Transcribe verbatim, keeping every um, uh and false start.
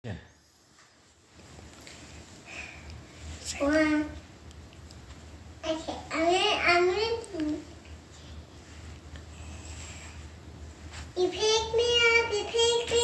Yeah. One. Okay, I'm gonna, I'm gonna. You pick me up, you pick me